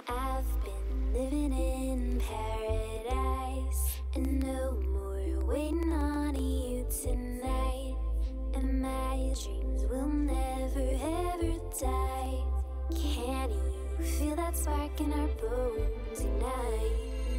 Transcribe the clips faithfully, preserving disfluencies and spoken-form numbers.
I've been living in paradise, and no more waiting on you tonight. And my dreams will never ever die. Can you feel that spark in our bones tonight?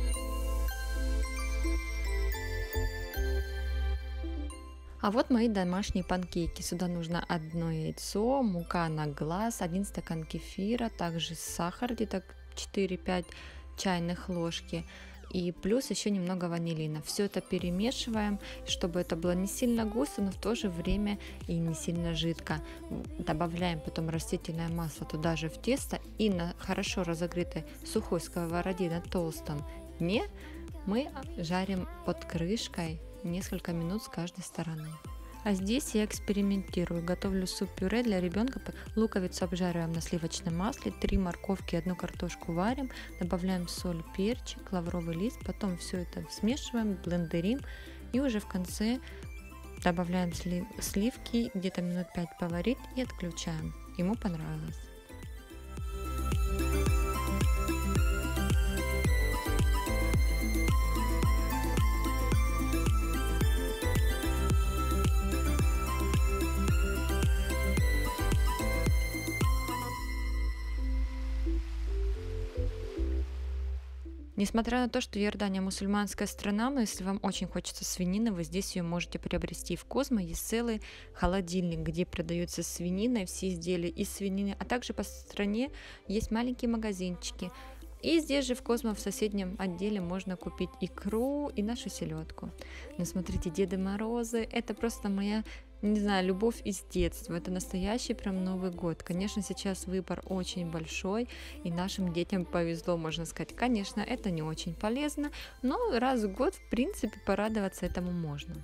А вот мои домашние панкейки. Сюда нужно одно яйцо, мука на глаз, один стакан кефира, также сахар где-то четыре-пять чайных ложки и плюс еще немного ванилина. Все это перемешиваем, чтобы это было не сильно густо, но в то же время и не сильно жидко. Добавляем потом растительное масло туда же в тесто и на хорошо разогретой сухой сковороде на толстом дне мы жарим под крышкой несколько минут с каждой стороны. А здесь я экспериментирую. Готовлю суп-пюре для ребенка. Луковицу обжариваем на сливочном масле, три морковки, одну картошку варим, добавляем соль, перчик, лавровый лист, потом все это смешиваем, блендерим и уже в конце добавляем слив, сливки, где-то минут пять поварить и отключаем. Ему понравилось. Несмотря на то, что Иордания мусульманская страна, но если вам очень хочется свинины, вы здесь ее можете приобрести. В Козмо есть целый холодильник, где продаются свинина, все изделия из свинины, а также по стране есть маленькие магазинчики. И здесь же в Козмо в соседнем отделе можно купить икру и нашу селедку. Но смотрите, Деды Морозы, это просто моя, не знаю, любовь из детства. Это настоящий прям Новый год. Конечно, сейчас выбор очень большой, и нашим детям повезло, можно сказать. Конечно, это не очень полезно, но раз в год, в принципе, порадоваться этому можно.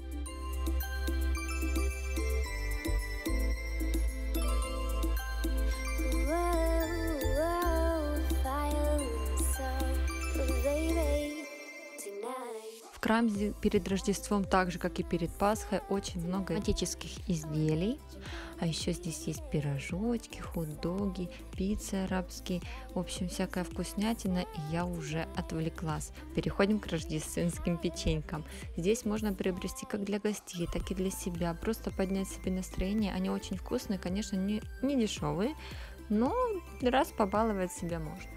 В Крамзе перед Рождеством, так же как и перед Пасхой, очень много отеческих изделий. А еще здесь есть пирожочки, хот-доги, пиццы арабские, в общем, всякая вкуснятина, и я уже отвлеклась. Переходим к рождественским печенькам. Здесь можно приобрести как для гостей, так и для себя, просто поднять себе настроение. Они очень вкусные, конечно, не, не дешевые, но раз побаловать себя можно.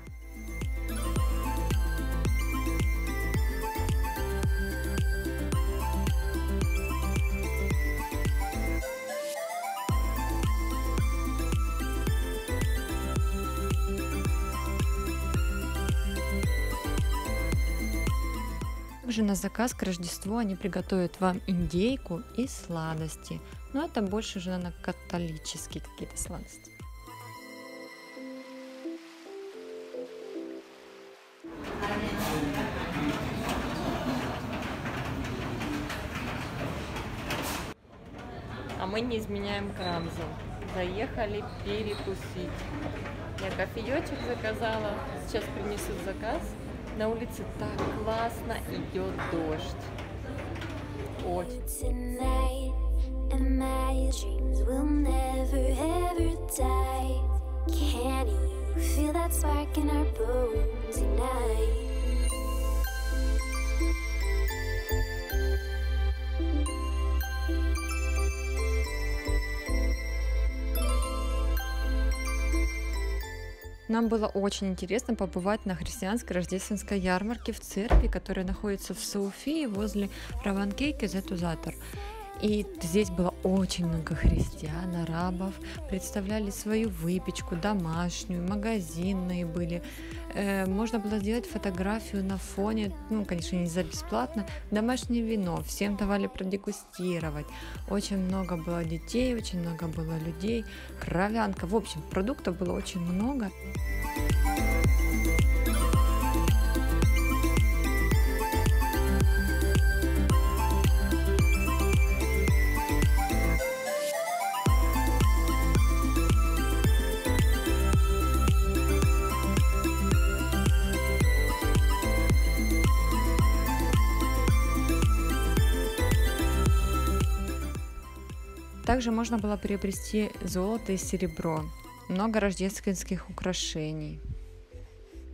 Также на заказ к Рождеству они приготовят вам индейку и сладости. Но это больше же на католические какие-то сладости. А мы не изменяем Крамзу. Заехали перекусить. Я кофеечек заказала. Сейчас принесут заказ. На улице так классно, идет дождь. Очень. Нам было очень интересно побывать на христианской рождественской ярмарке в церкви, которая находится в Софии возле Раванкейки Зетузатор. И здесь было очень много христиан, арабов, представляли свою выпечку, домашнюю, магазинные были. Э, можно было сделать фотографию на фоне, ну, конечно, не за бесплатно, домашнее вино, всем давали продегустировать. Очень много было детей, очень много было людей, кровянка, в общем, продуктов было очень много. Также можно было приобрести золото и серебро, много рождественских украшений.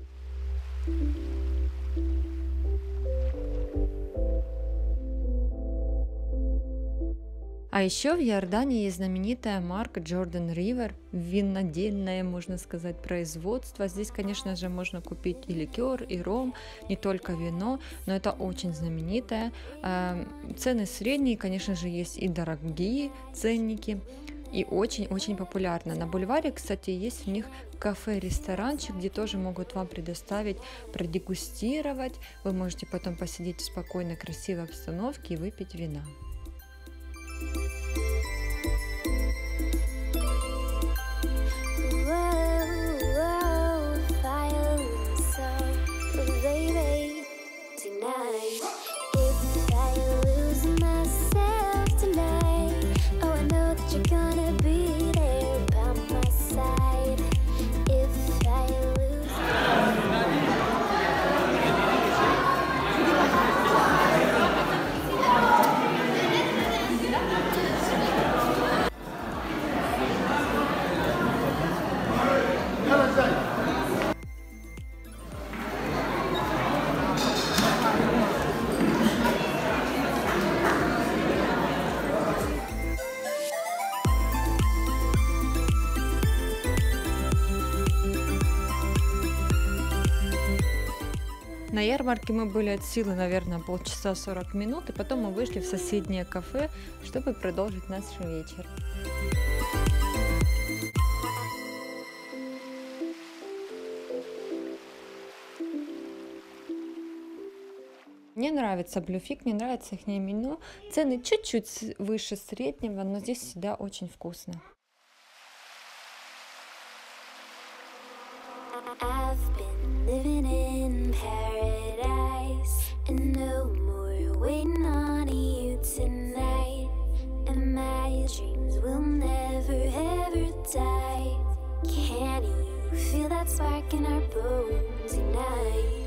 А еще в Иордании есть знаменитая марка Jordan River, винодельное, можно сказать, производство. Здесь, конечно же, можно купить и ликер, и ром, не только вино, но это очень знаменитое. Цены средние, конечно же, есть и дорогие ценники, и очень-очень популярно. На бульваре, кстати, есть у них кафе-ресторанчик, где тоже могут вам предоставить, продегустировать. Вы можете потом посидеть в спокойной, красивой обстановке и выпить вина. На ярмарке мы были от силы, наверное, полчаса сорок минут, и потом мы вышли в соседнее кафе, чтобы продолжить наш вечер. Мне нравится Bluefig, мне нравится их меню. Цены чуть-чуть выше среднего, но здесь всегда очень вкусно. I've been living in paradise, and no more waiting on you tonight. And my dreams will never ever die. Can you feel that spark in our bones tonight?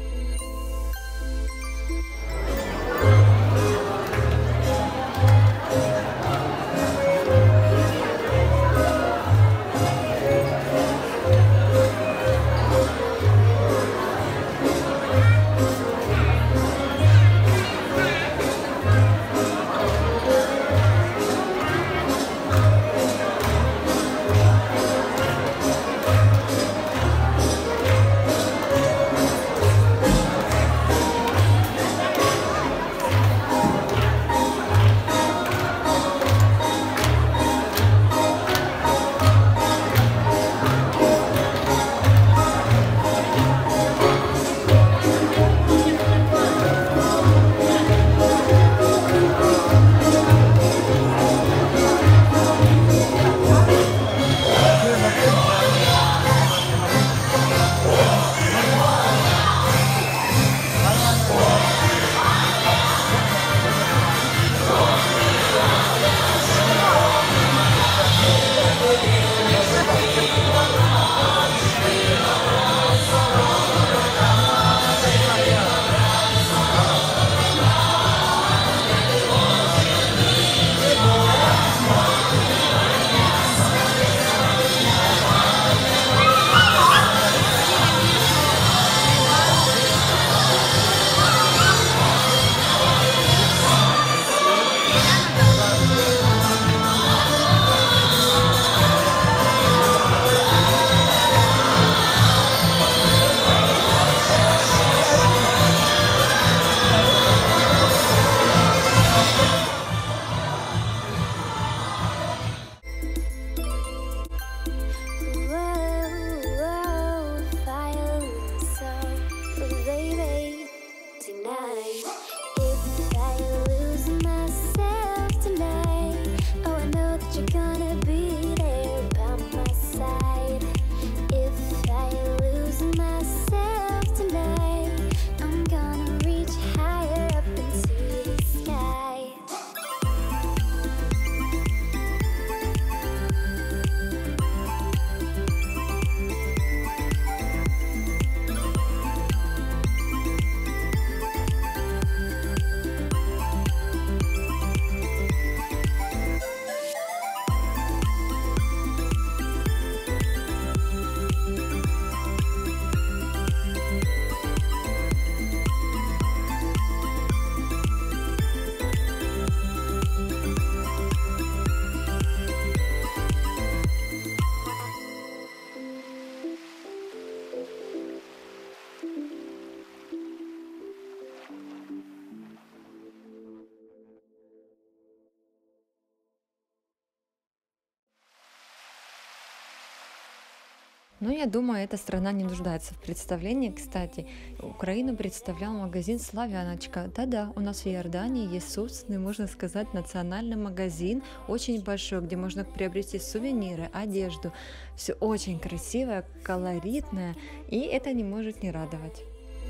Но я думаю, эта страна не нуждается в представлении. Кстати, Украину представлял магазин «Славяночка». Да-да, у нас в Иордании есть собственный, можно сказать, национальный магазин, очень большой, где можно приобрести сувениры, одежду. Все очень красивое, колоритное, и это не может не радовать.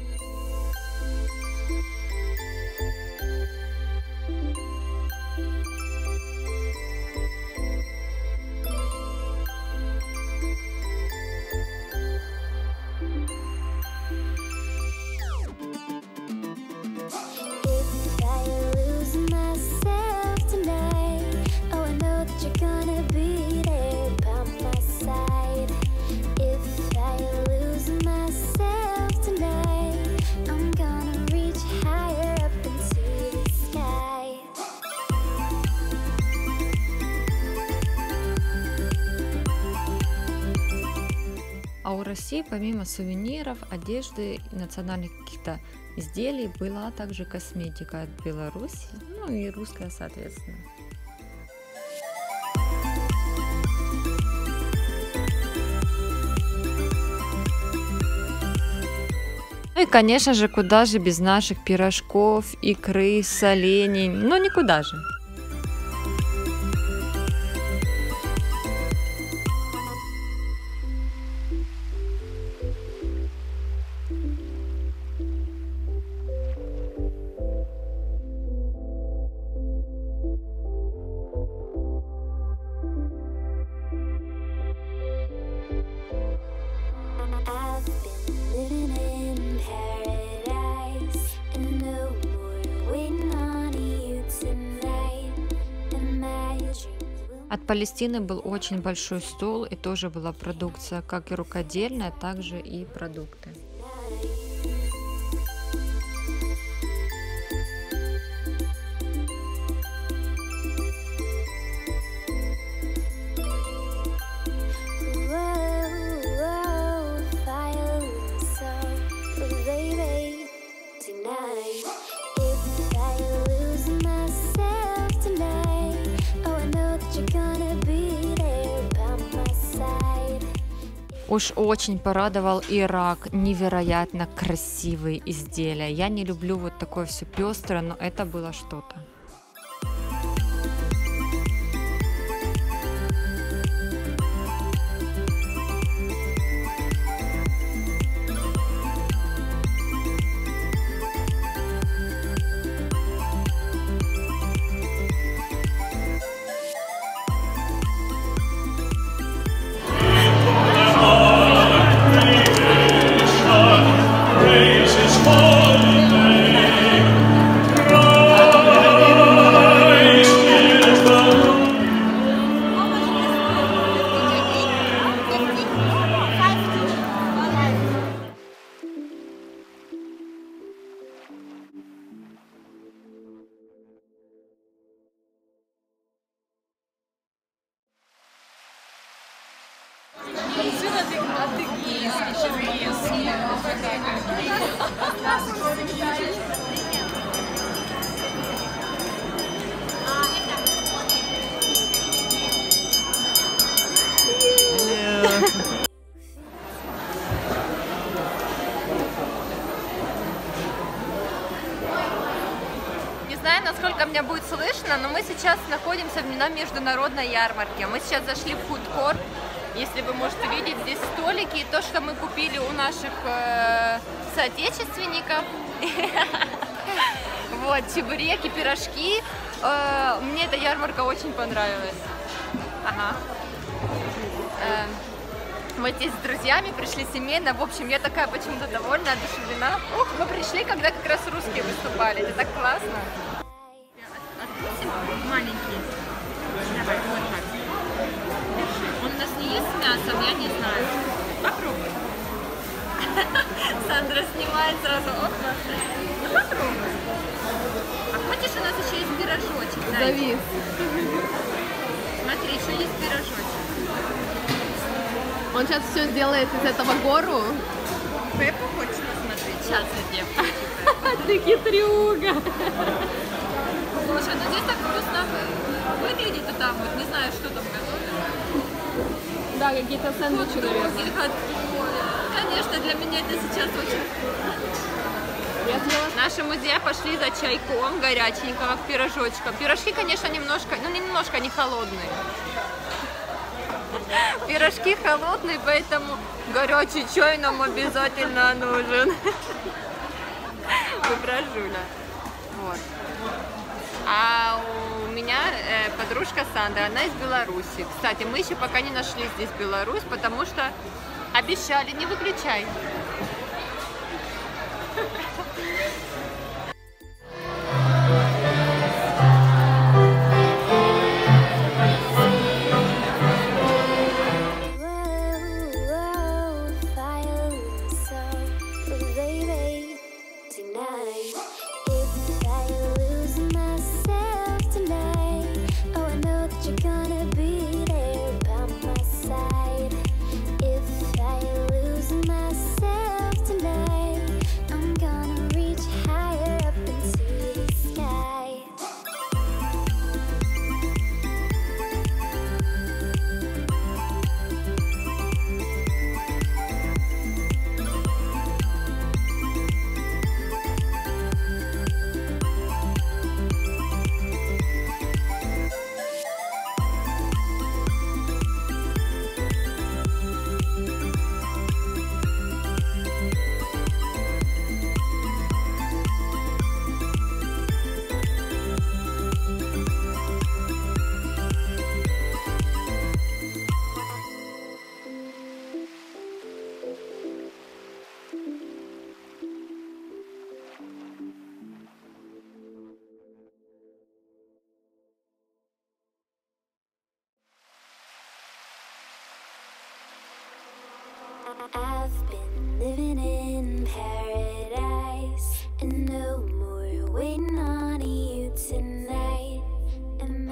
А у России помимо сувениров, одежды и национальных каких-то изделий была также косметика от Беларуси, ну и русская, соответственно. Ну и, конечно же, куда же без наших пирожков, икры, солений, ну никуда же. От Палестины был очень большой стол, и тоже была продукция, как и рукодельная, также и продукты. Уж очень порадовал Ирак, невероятно красивые изделия. Я не люблю вот такое все пестрое, но это было что-то. Не знаю, насколько меня будет слышно, но мы сейчас находимся на международной ярмарке. Мы сейчас зашли в фудкорт. Если вы можете видеть, здесь столики, то, что мы купили у наших э, соотечественников. Вот, чебуреки, пирожки. Э, мне эта ярмарка очень понравилась. Ага. Э, мы здесь с друзьями пришли семейно. В общем, я такая почему-то довольна, одушевлена. Ух, мы пришли, когда как раз русские выступали. Это так классно. Откусим маленький. Давай, вот так. Он у нас не ест с мясом, я не знаю. Попробуй. Сандра снимает сразу. Оп, ну попробуй. А хочешь, у нас еще есть пирожочек? Завис. Смотри, еще есть пирожочек. Он сейчас все сделает из этого гору. Пеппу хочешь посмотреть? Сейчас идем. Ты хитрюга. Слушай, ну здесь так вкусно выглядит, и там вот не знаю, что там готовят. Да, Да, какие-то сэндвичи, наверное. Конечно, для меня это сейчас очень... Я съела. Наши музеи пошли за чайком горяченького, к пирожочкам. Пирожки, конечно, немножко, ну не немножко, они холодные. Пирожки холодные, поэтому горячий чай нам обязательно нужен. Выбражуля. Вот. А у меня э, подружка Сандра, она из Беларуси. Кстати, мы еще пока не нашли здесь Беларусь, потому что обещали, не выключай. I've been living in paradise, and no more waiting on you tonight. And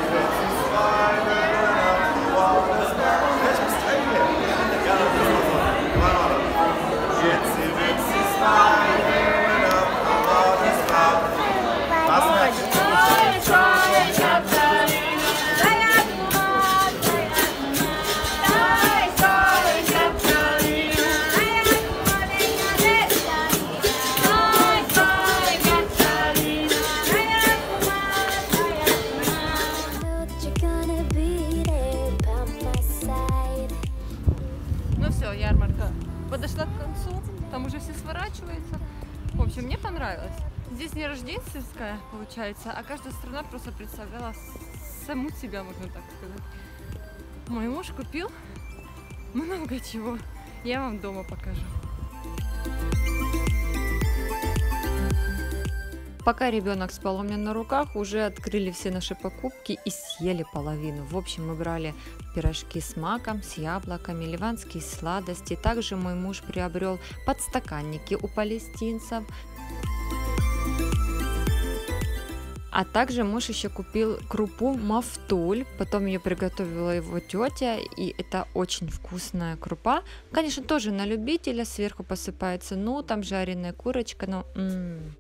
ярмарка подошла к концу, там уже все сворачиваются. В общем, мне понравилось. Здесь не рождественская получается, а каждая страна просто представляла саму себя, можно так сказать. Мой муж купил много чего. Я вам дома покажу. Пока ребенок спал у меня на руках, уже открыли все наши покупки и съели половину. В общем, мы брали пирожки с маком, с яблоками, ливанские сладости. Также мой муж приобрел подстаканники у палестинцев. А также муж еще купил крупу мафтуль, потом ее приготовила его тетя, и это очень вкусная крупа. Конечно, тоже на любителя, сверху посыпается, ну, там жареная курочка, но... М-м.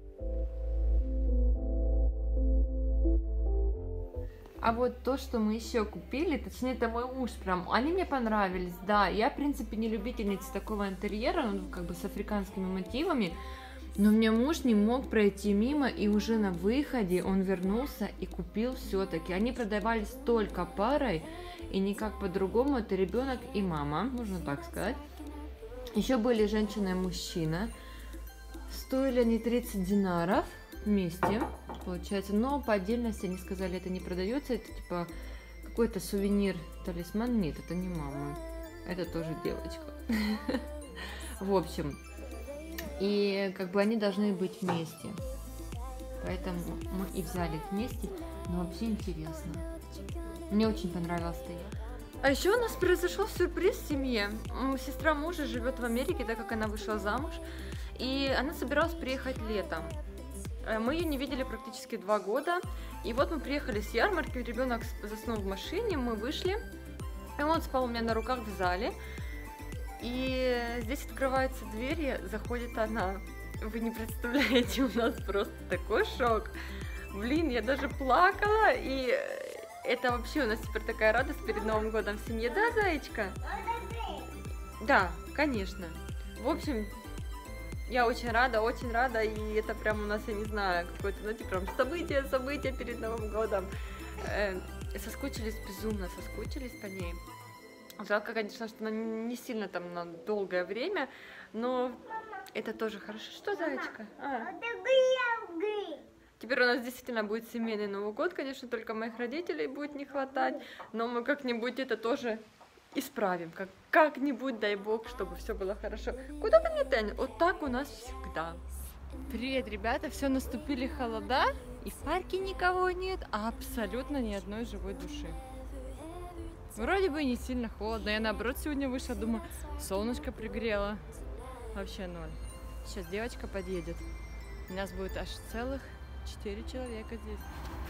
А вот то, что мы еще купили, точнее, это мой муж прям, они мне понравились, да. Я, в принципе, не любительница такого интерьера, ну, как бы с африканскими мотивами, но мне муж не мог пройти мимо, и уже на выходе он вернулся и купил все-таки. Они продавались только парой, и никак по-другому, это ребенок и мама, можно так сказать. Еще были женщина и мужчина, стоили они тридцать динаров. Вместе, получается, но по отдельности они сказали, это не продается, это типа какой-то сувенир, талисман. Нет, это не мама, это тоже девочка. В общем, и как бы они должны быть вместе, поэтому мы и взяли их вместе. Но вообще интересно, мне очень понравилось стоять. А еще у нас произошел сюрприз в семье. Сестра мужа живет в Америке, так как она вышла замуж, и она собиралась приехать летом. Мы ее не видели практически два года. И вот мы приехали с ярмарки, ребенок заснул в машине, мы вышли. И он спал у меня на руках в зале. И здесь открывается дверь, заходит она. Вы не представляете, у нас просто такой шок. Блин, я даже плакала. И это вообще у нас теперь такая радость перед Новым годом в семье, да, зайчка? Да, конечно. В общем, я очень рада, очень рада, и это прям у нас, я не знаю, какое-то, знаете, прям событие, событие перед Новым годом. Э, соскучились безумно, соскучились по ней. Жалко, конечно, что она не сильно там на долгое время, но это тоже хорошо. Что, зайчка? А. Теперь у нас действительно будет семейный Новый год, конечно, только моих родителей будет не хватать, но мы как-нибудь это тоже исправим, как как-нибудь, дай бог, чтобы все было хорошо. Куда ты мне тянешь? Вот так у нас всегда. Привет, ребята, все, наступили холода, и в парке никого нет, а абсолютно ни одной живой души. Вроде бы не сильно холодно, я наоборот сегодня вышла, думаю, солнышко пригрело. Вообще ноль. Сейчас девочка подъедет, у нас будет аж целых четыре человека здесь.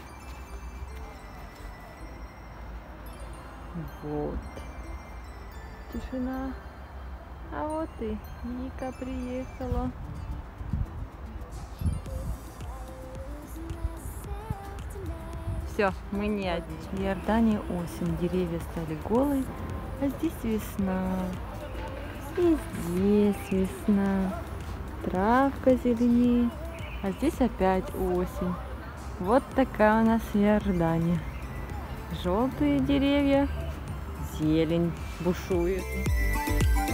Вот. Тишина. А вот и Вика приехала. Все, мы не одни. В Иордании осень, деревья стали голые, а здесь весна. И здесь весна. Травка зеленеет, а здесь опять осень. Вот такая у нас Иордания. Желтые деревья, зелень бушует.